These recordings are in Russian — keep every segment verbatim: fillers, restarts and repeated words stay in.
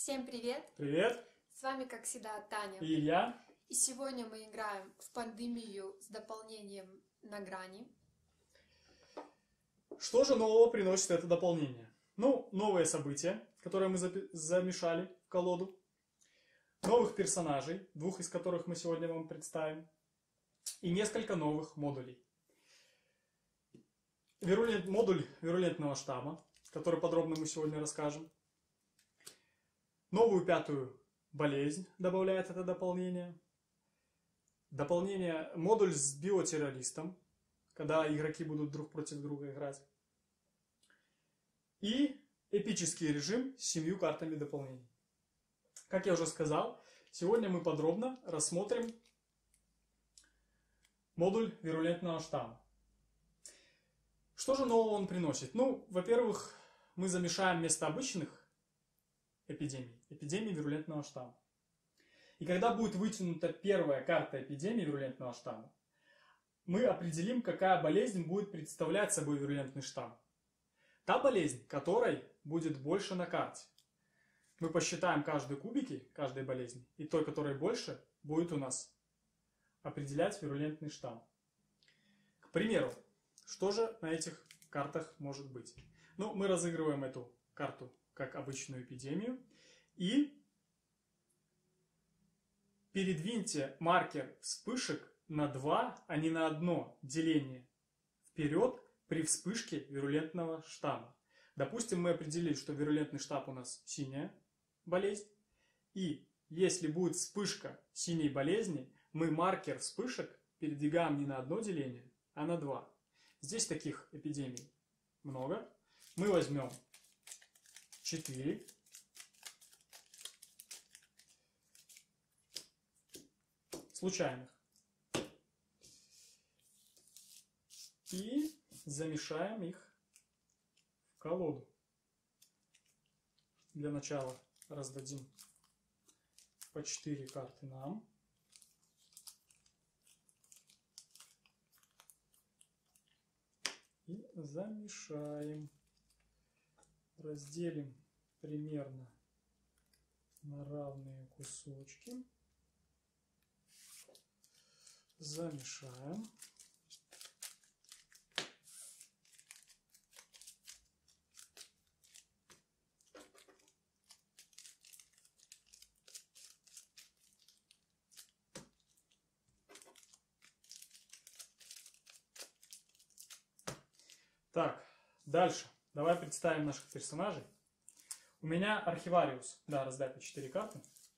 Всем привет! Привет! С вами, как всегда, Таня. И Илья. И сегодня мы играем в пандемию с дополнением на грани. Что же нового приносит это дополнение? Ну, новые события, которые мы замешали в колоду. Новых персонажей, двух из которых мы сегодня вам представим. И несколько новых модулей. Вирулент, модуль вирулентного штамма, который подробно мы сегодня расскажем. Новую пятую болезнь добавляет это дополнение. Дополнение, модуль с биотеррористом, когда игроки будут друг против друга играть. И эпический режим с семью картами дополнений. Как я уже сказал, сегодня мы подробно рассмотрим модуль вирулентного штамма. Что же нового он приносит? Ну, во-первых, мы замешаем вместо обычных эпидемий, эпидемии вирулентного штамма. И когда будет вытянута первая карта эпидемии вирулентного штамма, мы определим, какая болезнь будет представлять собой вирулентный штамм. Та болезнь, которой будет больше на карте. Мы посчитаем каждые кубики каждой болезни, и той, которой больше, будет у нас определять вирулентный штамм. К примеру, что же на этих картах может быть? Ну, мы разыгрываем эту карту как обычную эпидемию. И передвиньте маркер вспышек на два, а не на одно деление вперед при вспышке вирулентного штамма. Допустим, мы определили, что вирулентный штамм у нас синяя болезнь. И если будет вспышка синей болезни, мы маркер вспышек передвигаем не на одно деление, а на два. Здесь таких эпидемий много. Мы возьмем четыре. Случайных. И замешаем их в колоду. Для начала раздадим по четыре карты нам. И замешаем. Разделим примерно на равные кусочки. Замешаем. Так, дальше. Давай представим наших персонажей. У меня архивариус. Да, раздай по четыре карты.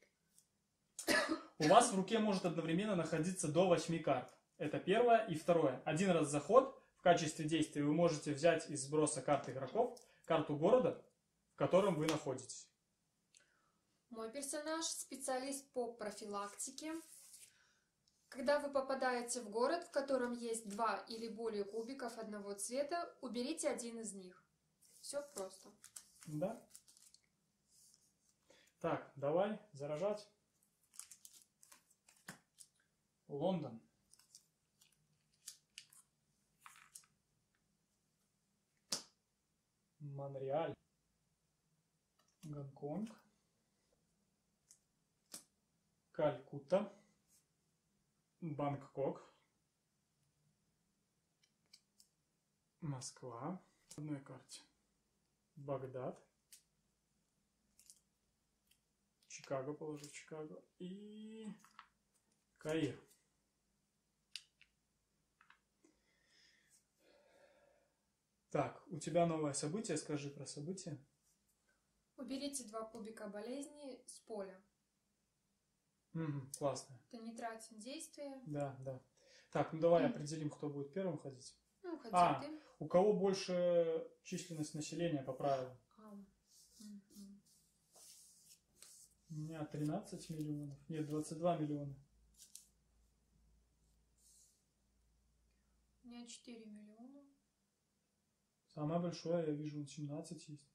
У вас в руке может одновременно находиться до восьми карт. Это первое и второе. Один раз заход. В качестве действия вы можете взять из сброса карт игроков карту города, в котором вы находитесь. Мой персонаж специалист по профилактике. Когда вы попадаете в город, в котором есть два или более кубиков одного цвета, уберите один из них. Все просто. Да. Так, давай заражать. Лондон. Монреаль. Гонконг. Калькутта. Бангкок. Москва. В одной карте. Багдад. Чикаго, положу Чикаго. И Каир. Так, у тебя новое событие. Скажи про событие. Уберите два кубика болезни с поля. Угу, классно. Это не тратит действия. Да, да. Так, ну давай определим, кто будет первым ходить. Ну, ходи а, ты. У кого больше численность населения по правилам? А, угу. У меня тринадцать миллионов. Нет, двадцать два миллиона. У меня четыре миллиона. Самое большое, я вижу, семнадцать есть.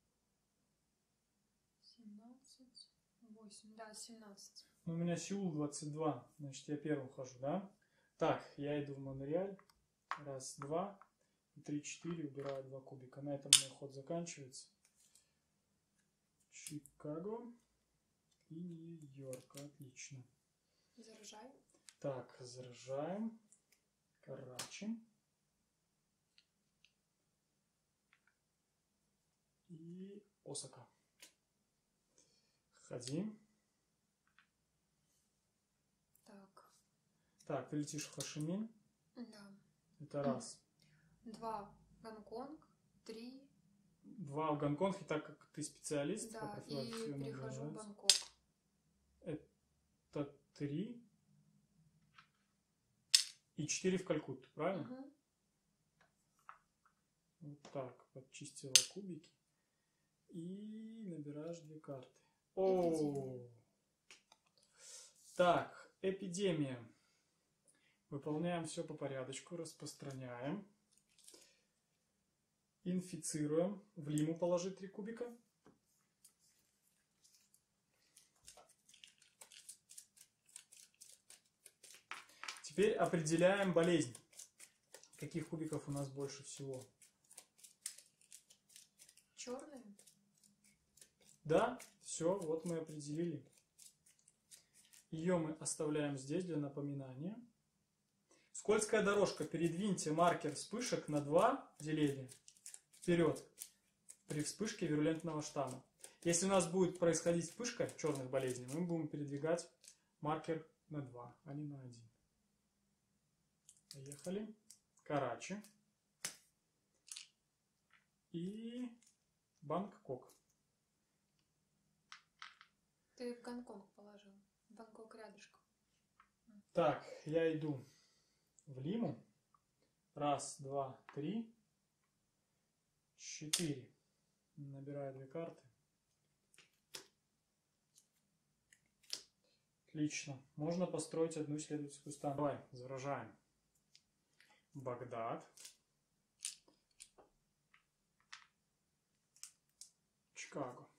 семнадцать. восемь, да, семнадцать. Ну, у меня Сеул двадцать два, значит, я первым хожу, да? Так, я иду в Монреаль. Раз, два. три, четыре, убираю два кубика. На этом мой ход заканчивается. четыре. Чикаго и Нью-Йорк. Отлично. Заражай. Так, заражаем. Карачи. И Осака. Ходи. Так. Так, ты летишь в Хошимин. Да. Это раз. Два. Гонконг. Три. Два в Гонконг, и так как ты специалист по Да, профилактике, и он перехожу в набирается. Бангкок. Это три. И четыре в Калькутту, правильно? Угу. Вот так, подчистила кубики. И набираешь две карты. О! Так, эпидемия. Выполняем все по порядочку, распространяем. Инфицируем. В лиму положить три кубика. Теперь определяем болезнь. Каких кубиков у нас больше всего? Черные? Да, все, вот мы определили. Ее мы оставляем здесь для напоминания. Скользкая дорожка. Передвиньте маркер вспышек на два деления вперед при вспышке вирулентного штамма. Если у нас будет происходить вспышка черных болезней, мы будем передвигать маркер на два, а не на один. Поехали. Карачи. И Бангкок. Ты в Гонконг положил. Бангкок рядышком. Так, я иду в Лиму. Раз, два, три, четыре. Набираю две карты. Отлично. Можно построить одну исследовательскую станцию. Давай, заражаем. Багдад. Чикаго.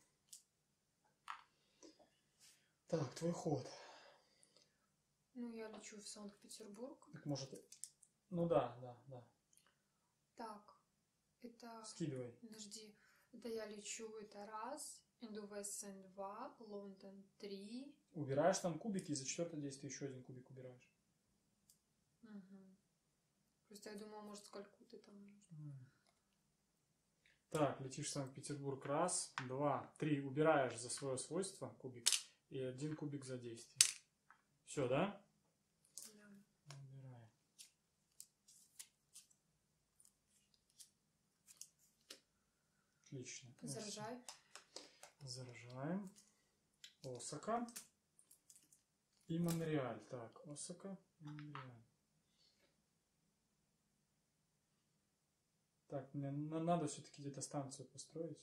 Так, твой ход. Ну, я лечу в Санкт-Петербург. Так может... Ну да, да, да. Так, это... Скидывай. Подожди. Это я лечу, это раз. Иду в Эссен два, Лондон три. Убираешь там кубики, и за четвертое действие еще один кубик убираешь. Угу. Просто я думала, может, с Калькутты там нужно. Так, летишь в Санкт-Петербург. Раз, два, три. Убираешь за свое свойство кубик. И один кубик за действие. Все, да? Да. Убираем. Отлично. Заражай. Заражаем. Осака. И Монреаль. Так, Осака и Монреаль. Так, мне надо все-таки где-то станцию построить.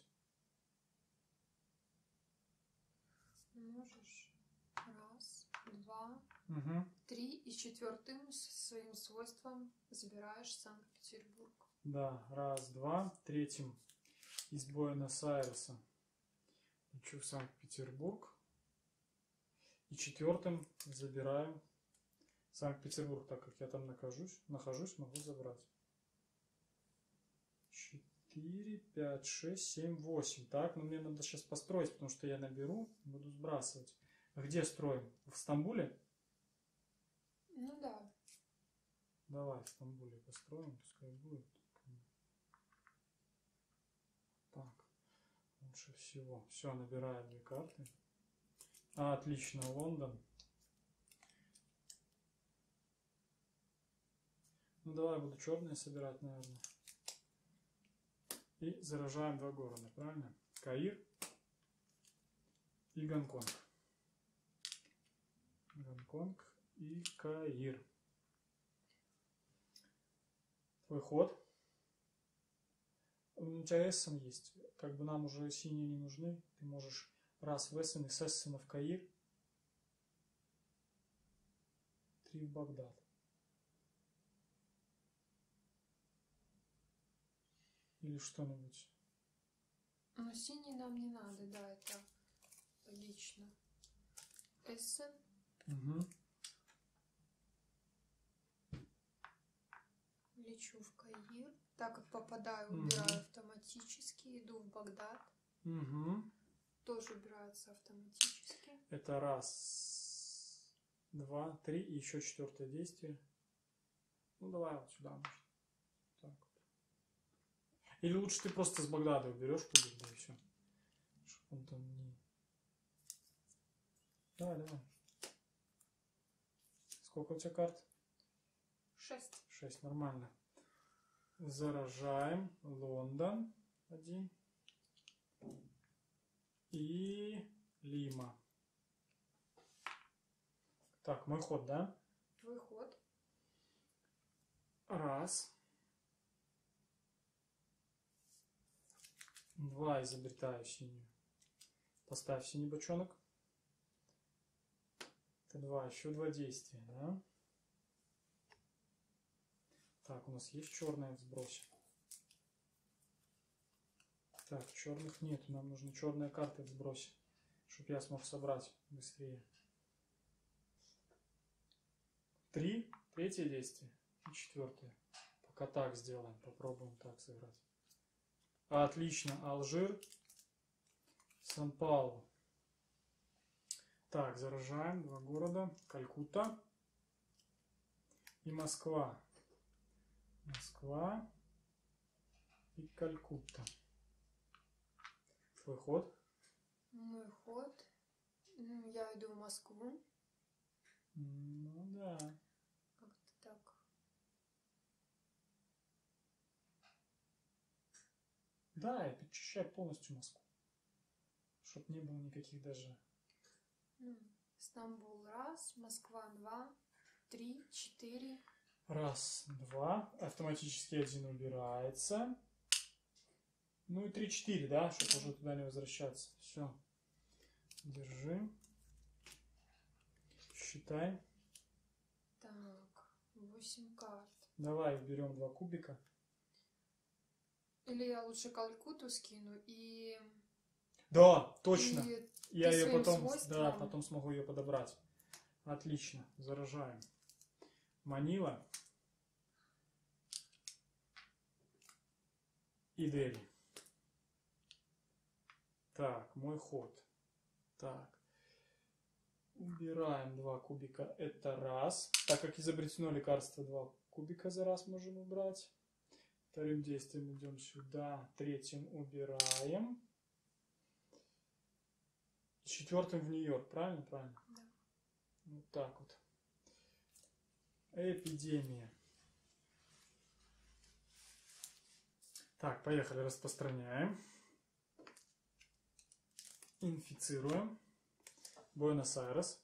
Можешь. Раз, два, Угу. три. И четвертым своим свойством забираешь Санкт-Петербург. Да, раз, два. Третьим из Буэнос-Айреса лечу в Санкт-Петербург. И четвертым забираю Санкт-Петербург, так как я там нахожусь, нахожусь, могу забрать. четыре, пять, шесть, семь, восемь. Так, но мне надо сейчас построить, потому что я наберу, буду сбрасывать. Где строим? В Стамбуле? Ну да. Давай в Стамбуле построим, пускай будет. Так, лучше всего. Все, набираю две карты. А, отлично, Лондон. Ну давай, буду черные собирать, наверное. И заражаем два города, правильно? Каир и Гонконг. Гонконг и Каир. Твой ход. У тебя Эссен есть. Как бы нам уже синие не нужны. Ты можешь раз в Эссен и с Эссена в Каир. Три в Багдад. Или что-нибудь. Но синий нам не надо, да, это логично. Эссен. Угу. Лечу в Каир. Так как попадаю, Угу. убираю автоматически. Иду в Багдад. Угу. тоже убирается автоматически. Это раз, два, три и еще четвертое действие. Ну давай вот сюда, может. Так вот. Или лучше ты просто с Багдада уберешь кубик, да и все. Чтобы он там не... Давай, давай. Сколько у тебя карт? Шесть. Шесть, нормально. Заражаем. Лондон. Один. И Лима. Так, мой ход, да? Твой ход. Раз. Два, изобретаю синюю. Поставь синий бочонок. Это два, еще два действия, да? Так, у нас есть черная в сбросе. Так, черных нет, нам нужны черные карты в сбросе, чтобы я смог собрать быстрее. Три, третье действие и четвертое. Пока так сделаем, попробуем так сыграть. Отлично, Алжир, Сан-Паулу. Так, заражаем два города, Калькутта и Москва. Москва и Калькутта. Твой ход? Мой ход. Ну, я иду в Москву. Ну да. Как-то так. Да, и подчищай полностью Москву. Чтоб не было никаких даже... Ну, Стамбул раз, Москва два, три, четыре. Раз, два. Автоматически один убирается. Ну и три, четыре, да? Чтобы уже туда не возвращаться. Все. Держи. Считай. Так, восемь карт. Давай берем два кубика. Или я лучше Калькутту скину и... Да, точно. И Я ты ее своим потом, свойством- да, потом смогу ее подобрать. Отлично. Заражаем. Манила и Дели. Так, мой ход. Так. Убираем два кубика. Это раз. Так как изобретено лекарство, два кубика за раз можем убрать. Вторым действием идем сюда. Третьим убираем. Четвертым в Нью-Йорк. Правильно? Правильно. Да. Вот так вот. Эпидемия. Так, поехали. Распространяем. Инфицируем. Буэнос-Айрес.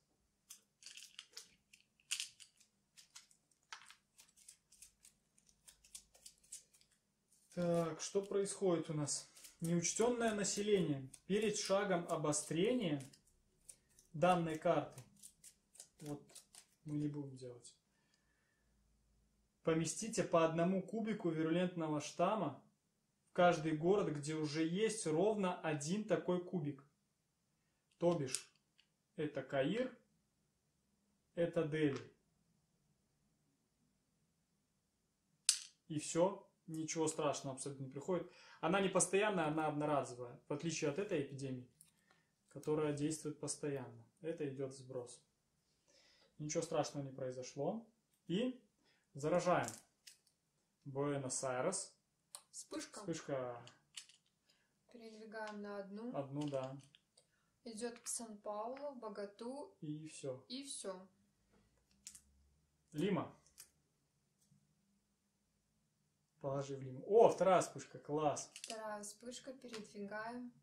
Так, что происходит у нас? Неучтенное население. Перед шагом обострения данной карты. Вот мы не будем делать. Поместите по одному кубику вирулентного штамма в каждый город, где уже есть ровно один такой кубик. То бишь, это Каир, это Дели. И все. Ничего страшного абсолютно не приходит. Она не постоянная, она одноразовая. В отличие от этой эпидемии, которая действует постоянно. Это идет сброс. Ничего страшного не произошло. И заражаем. Буэнос-Айрес. Вспышка. Вспышка. Передвигаем на одну. Одну, да. Идет к Сан-Паулу, Богату. И все. И все. Лима. Положи в Лиму. О, вторая вспышка. Класс. Вторая вспышка. Передвигаем.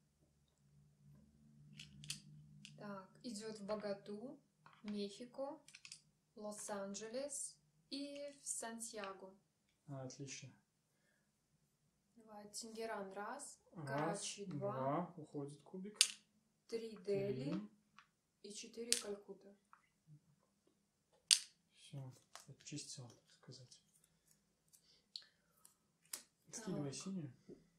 Так, идет в Богату, Мехико, Лос-Анджелес и в Сантьяго. А, отлично. Давай, Тегеран раз, Раз, Карачи два, два. Уходит кубик. три Дели Три. и четыре Калькутта. Все. Очистил, так сказать. Скидывай синюю.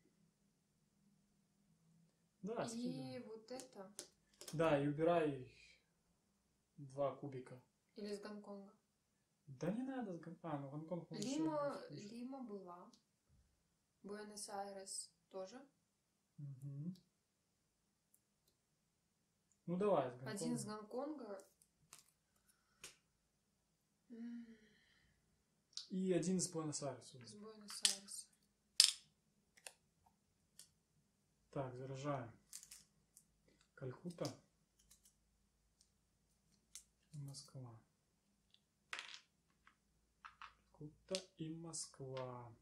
Да, И скидывай. вот это. Да, и убирай два кубика. Или с Гонконга. Да не надо. с Гон- А, ну Гонконг... может, Лима, всё будет. Лима была. Буэнос-Айрес тоже. Мгм. Ну давай, с Гонконга. Один с Гонконга. И один из Буэнос-Айреса. С Буэнос-Айреса. Так, заражаем. Калькутта. И Москва. Калькутта и Москва.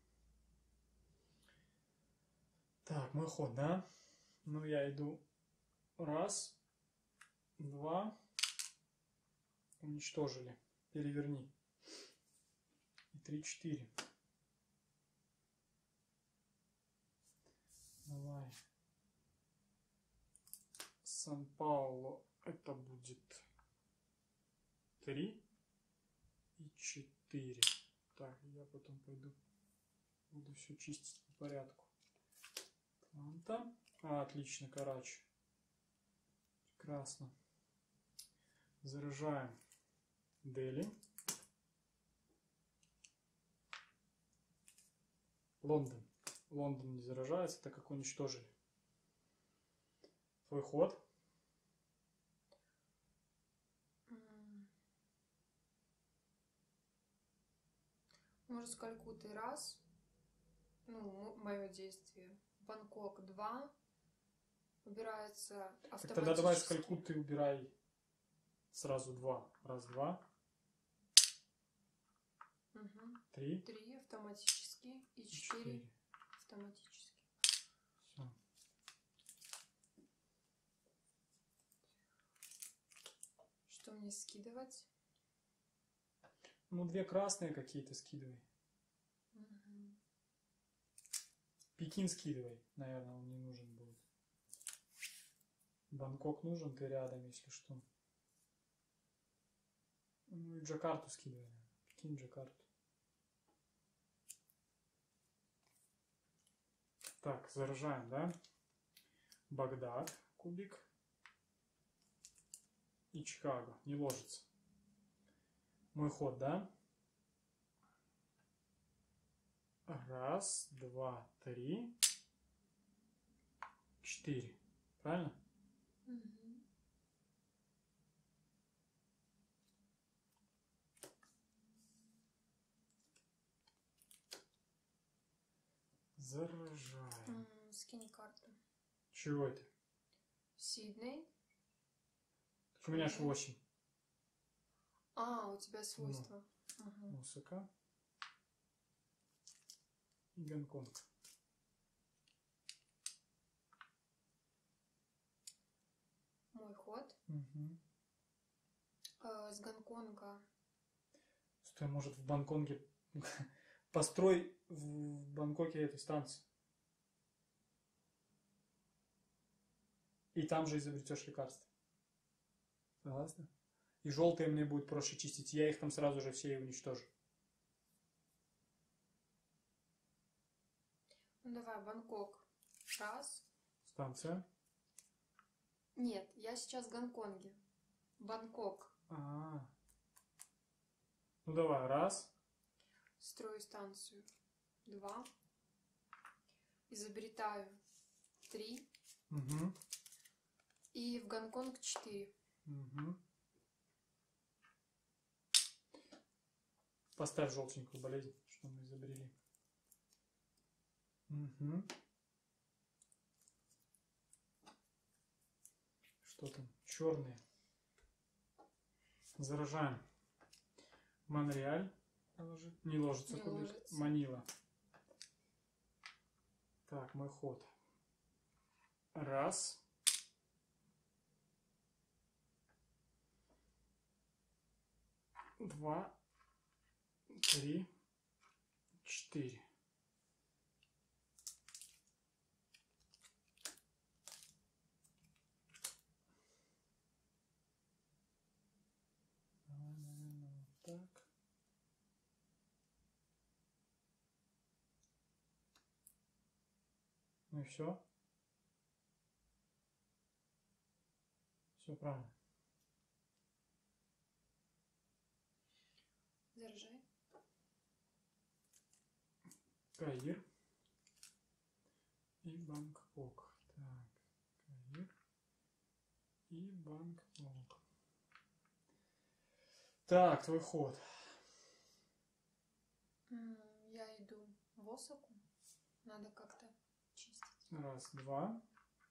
Так, мой ход, да? Ну, я иду. Раз. Два. Уничтожили. Переверни. И три, четыре. Давай. Сан-Паулу. Это будет три и четыре. Так, я потом пойду. Буду все чистить по порядку. Атланта. А, отлично, Карачи. Прекрасно. Заражаем Дели. Лондон. Лондон не заражается, так как уничтожили. Твой ход. Может, с Калькуттой раз. Ну, мое действие. Бангкок два. Убирается автоматически. Так тогда давай с Калькутты убирай сразу два. Раз, два. Угу. Три. Три автоматически. И четыре автоматически. Все. Что мне скидывать? Ну, две красные какие-то скидывай. Угу. Пекин скидывай. Наверное, он не нужен будет. Бангкок нужен, ты рядом, если что. Ну и Джакарту скидывай. Пекин, Джакарту. Так, заражаем, да? Багдад, кубик. И Чикаго. Не ложится. Мой ход, да? Раз, два, три, четыре. Правильно? Угу. Заражаем. М, Скинь карту. Чего это? Сидней. Так у меня аж восемь. А, у тебя свойства. Ну. Угу. Мусака. И Гонконг. Мой ход. Угу. Э, с Гонконга. Стой, может в Бангкоке... Построй в Бангкоке эту станцию. И там же изобретешь лекарство. Согласна? И желтые мне будет проще чистить. Я их там сразу же все и уничтожу. Ну давай, Бангкок. Раз. Станция. Нет, я сейчас в Гонконге. Бангкок. А, -а, -а. Ну давай, раз. Строю станцию. Два. Изобретаю. Три. Угу. И в Гонконг четыре. Угу. Поставь желтенькую болезнь, что мы изобрели. Угу. Что там? Черные. Заражаем. Монреаль. Не ложится. Не кубик. ложится. Манила. Так, мой ход. Раз. Два. Три. Четыре. Давай, наверное, вот так. Ну и все. Все правильно. Заряжай. Каир и Бангкок. Так, Каир и банк, лонг. Так, твой ход. Я иду в осоку. Надо как-то чистить. Раз, два.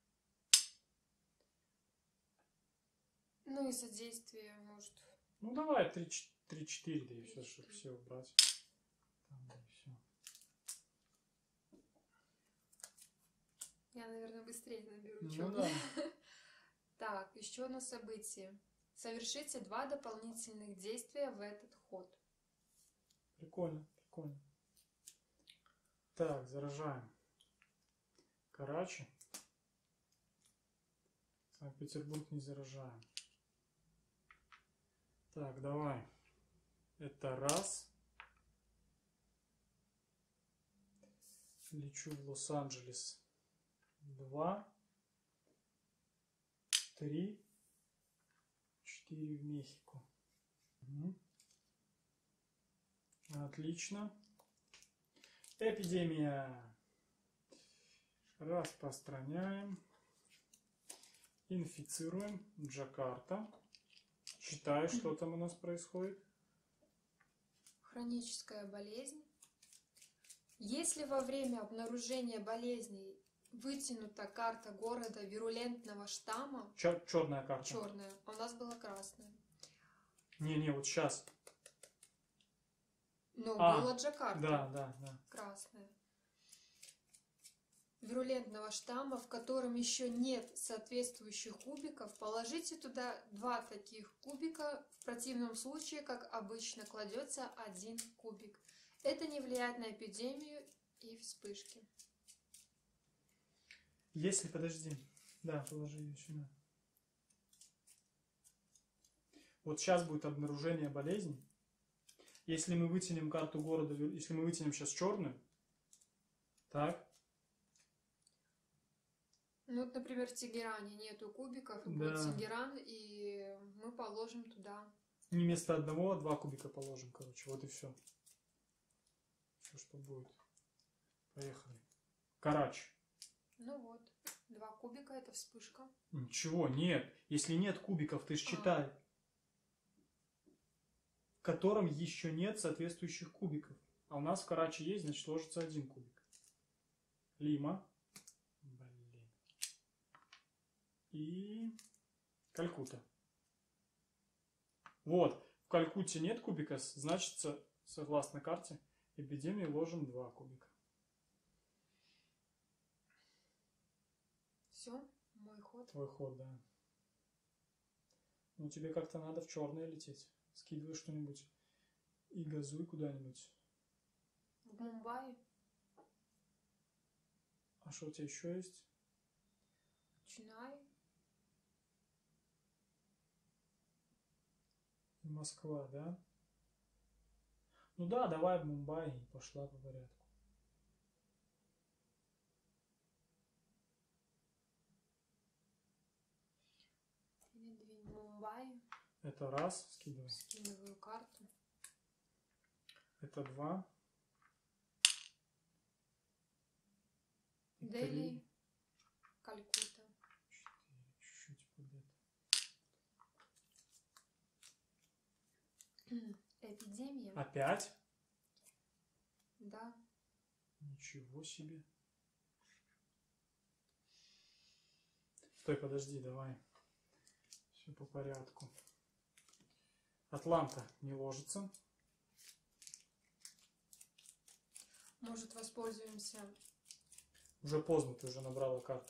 Ну и содействие, может. Ну давай, три-четыре, да и все, чтобы все убрать. Там, да и все. Я, наверное, быстрее наберу. Ну да. Так, еще одно событие. Совершите два дополнительных действия в этот ход. Прикольно, прикольно. Так, заражаем. Карачи. Санкт-Петербург не заражаем. Так, давай. Это раз. Лечу в Лос-Анджелес. Два. Три. Четыре в Мехико. Угу. Отлично. Эпидемия. Распространяем. Инфицируем. Джакарта. Читай, что там у нас происходит. Хроническая болезнь. Если во время обнаружения болезней вытянута карта города вирулентного штамма... Чер черная карта. Черная. А у нас была красная. Не-не, вот сейчас. Но а, была Джакарта. Да, да, да. Красная. Вирулентного штамма, в котором еще нет соответствующих кубиков, положите туда два таких кубика. В противном случае, как обычно, кладется один кубик. Это не влияет на эпидемию и вспышки. Если, подожди. Да, положи ее сюда. Вот сейчас будет обнаружение болезни. Если мы вытянем карту города, если мы вытянем сейчас черную, так. Ну, вот, например, в Тегеране нету кубиков, и да. будет Тегеран, и мы положим туда. Не вместо одного, а два кубика положим, короче. Вот и все. Все, что будет. Поехали. Карач. Ну вот, два кубика, это вспышка. Ничего, нет. Если нет кубиков, ты ж читай. А. В котором еще нет соответствующих кубиков. А у нас в Карачи есть, значит, ложится один кубик. Лима. Блин. И Калькутта. Вот. В Калькутте нет кубика, значит, согласно карте, эпидемии ложим два кубика. Все, мой ход. Твой ход, да. Ну, тебе как-то надо в черное лететь. Скидывай что-нибудь и газуй куда-нибудь. В Мумбаи. А что у тебя еще есть? Ченнай. И Москва, да? Ну да, давай в Мумбаи. Пошла по порядку. Мумбаи. Это раз, скидывай. Скидываю карту. Это два. Дели, Калькутта. Четыре, чуть-чуть под это. Эпидемия. Опять? Да. Ничего себе. Стой, подожди, давай. Все по порядку. Атланта не ложится. Может, воспользуемся... Уже поздно, ты уже набрала карты.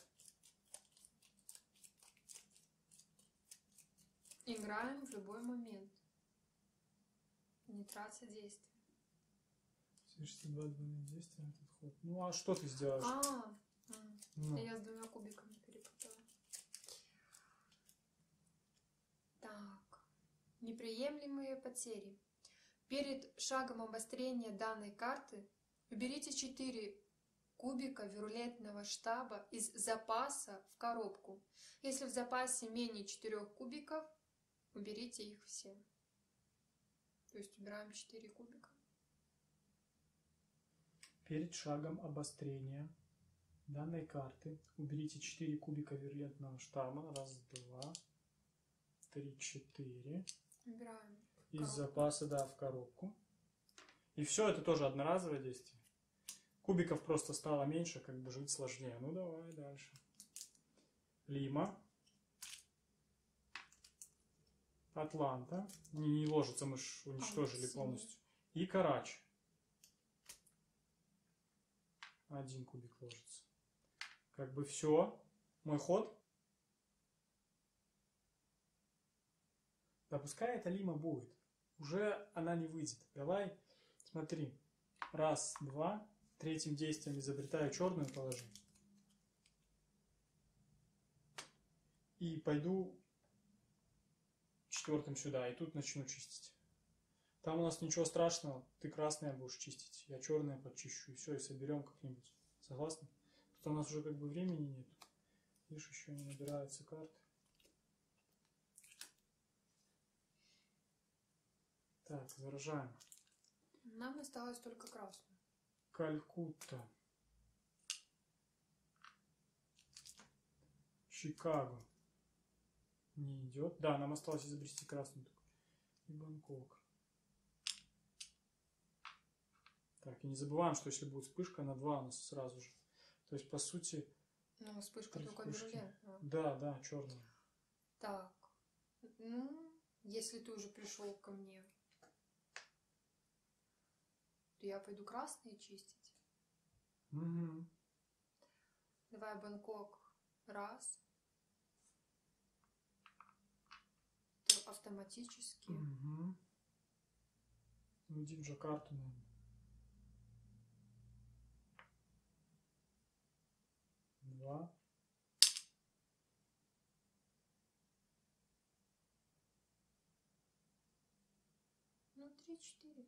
Играем в любой момент. Не тратя действия. Совершите два двойных действия на этот ход. Ну, а что ты сделаешь? А, ну. Я с двумя кубиками перепутала. Так. Неприемлемые потери. Перед шагом обострения данной карты уберите четыре кубика вирулентного штамма из запаса в коробку. Если в запасе менее четырёх кубиков, уберите их все. То есть убираем четыре кубика. Перед шагом обострения данной карты уберите четыре кубика вирулентного штамма. Раз, два, три, четыре. Убираем. Из Коробку. запаса, да, в коробку. И все, это тоже одноразовое действие. Кубиков просто стало меньше, как бы жить сложнее. Ну, давай дальше. Лима. Атланта. Не, не ложится, мы же уничтожили А, полностью. И Карач. Один кубик ложится. Как бы все. Мой ход. Да пускай эта лима будет. Уже она не выйдет. Давай, смотри. Раз, два. Третьим действием изобретаю черную положи. И пойду четвертым сюда. И тут начну чистить. Там у нас ничего страшного. Ты красное будешь чистить. Я черное подчищу. И все, и соберем как-нибудь. Согласны? Тут у нас уже как бы времени нет. Видишь, еще не набираются карты. Так, заражаем. Нам осталось только красную. Калькутта. Чикаго. Не идет. Да, нам осталось изобрести красную. И Бангкок. Так, и не забываем, что если будет вспышка, на два у нас сразу же. То есть, по сути... Ну, вспышка три только вспышки. вирулентная. Да, да, черная. Так. Ну, если ты уже пришел ко мне, то я пойду красные чистить. Угу. Давай Бангкок. Раз. То автоматически. Угу. Иди в Джакарту, наверное. Два. Ну, три-четыре.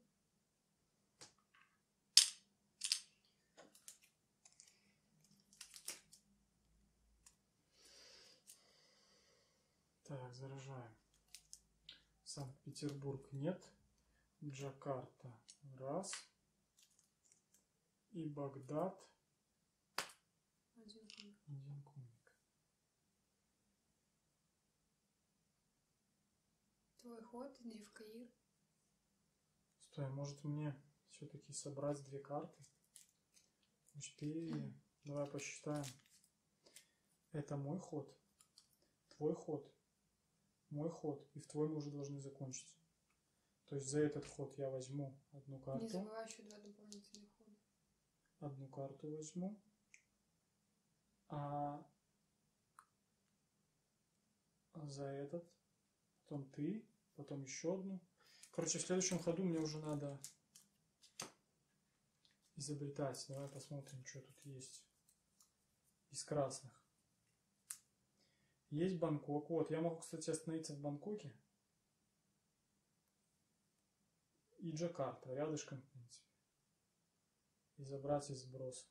Так, заражаем. Санкт-Петербург нет. Джакарта. Раз. И Багдад. Один кубик. Один кубик. Твой ход, иди в Каир. Стой, а может мне все-таки собрать две карты? Четыре. Давай посчитаем. Это мой ход. Твой ход. Мой ход. И в твой мы уже должны закончить. То есть за этот ход я возьму одну карту. Не забывай еще два дополнительных хода. Одну карту возьму. А за этот. Потом ты. Потом еще одну. Короче, в следующем ходу мне уже надо изобретать. Давай посмотрим, что тут есть из красных. Есть Бангкок. Вот, я могу, кстати, остановиться в Бангкоке. И Джакарта. Рядышком, в принципе. И забрать из сброса.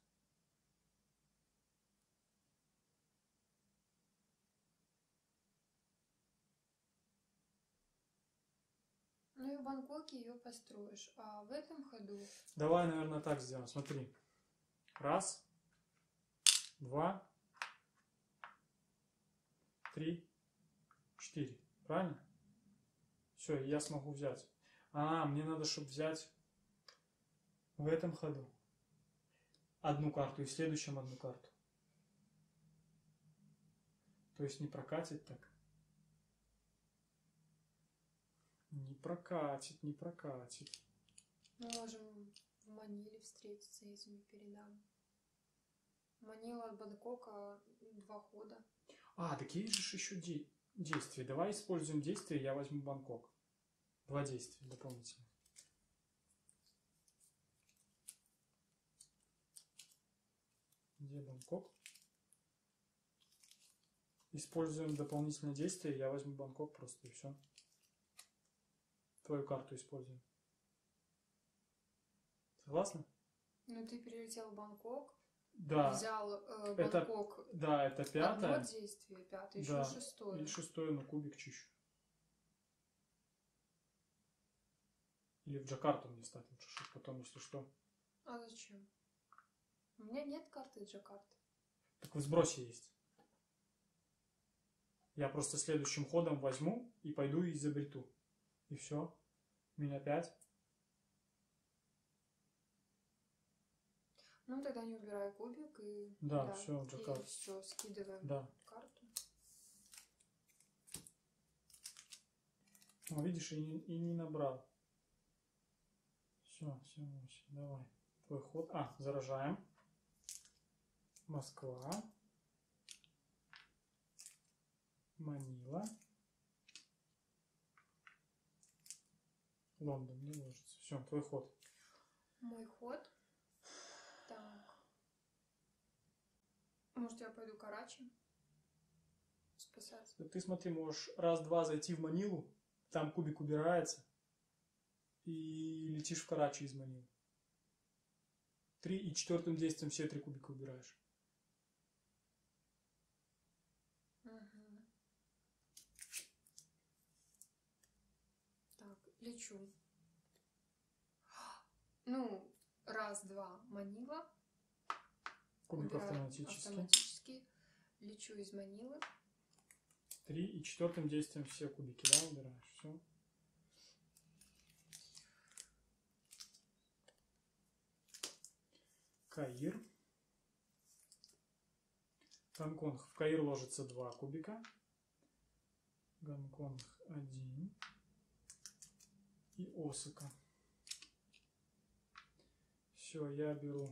Ну и в Бангкоке ее построишь. А в этом ходу... Давай, наверное, так сделаем. Смотри. Раз. Два. Три. Четыре. Правильно? Все, я смогу взять. А, мне надо, чтобы взять в этом ходу одну карту и в следующем одну карту. То есть не прокатит так. Не прокатит, не прокатит. Мы можем в Маниле встретиться, я тебе передам. Манила от Бангкока два хода. А, так есть же еще де- действия. Давай используем действия, я возьму Бангкок. Два действия дополнительных. Где Бангкок? Используем дополнительное действие, я возьму Бангкок просто и все. Твою карту используем. Согласна? Ну ты перелетел в Бангкок. Да. Взял э, Это- Бангкок. Да, это пятое. Одно действие, пятое, еще Да. шестое. И шестое, ну кубик чищу. Или в Джакарту мне стать лучше, чтобы потом, если что. А зачем? У меня нет карты Джакарты. Так в сбросе есть. Я просто следующим ходом возьму и пойду и изобрету. И все. Меня пять. Ну, тогда не убираю кубик и... Да, да все, джакард. И все, скидываем да. карту. Ну, видишь, и не, и не набрал. Все, все, восемь. Давай. Твой ход. А, заражаем. Москва. Манила. Лондон не ложится. Все, твой ход. Мой ход. Так. Может, я пойду Карачи спасать? Ты смотри, можешь раз-два зайти в Манилу, там кубик убирается, и летишь в Карачи из Манилы. Три и четвертым действием все три кубика убираешь. Угу. Так, лечу. Ну, раз-два Манила. Кубик Убираю автоматически. автоматически. Лечу из Манилы. Три и четвертым действием все кубики, да, убираешь. Все. Каир. Гонконг. В Каир ложится два кубика. Гонконг один. И Осака. Все, я беру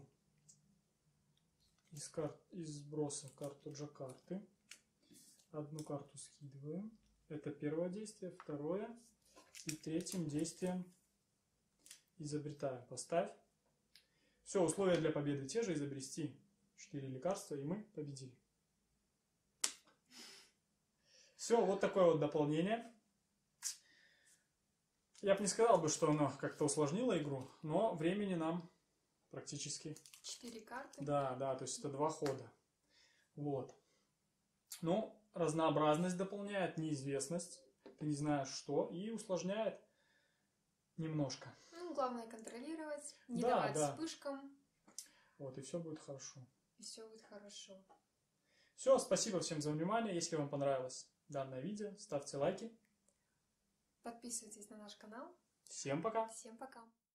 из, карт, из сброса карту Джакарты. Одну карту скидываю. Это первое действие. Второе. И третьим действием изобретаю. Поставь. Все, условия для победы те же. Изобрести четыре лекарства, и мы победили. Все, вот такое вот дополнение. Я бы не сказал бы, что оно как-то усложнило игру, но времени нам практически... Четыре карты? Да, да, то есть это два хода. Вот. Ну, разнообразность дополняет, неизвестность. Ты не знаешь что, и усложняет немножко. Ну, главное контролировать, не Да, давать да. вспышкам. Вот, и все будет хорошо. И все будет хорошо. Все, спасибо всем за внимание. Если вам понравилось данное видео, ставьте лайки. Подписывайтесь на наш канал. Всем пока. Всем пока.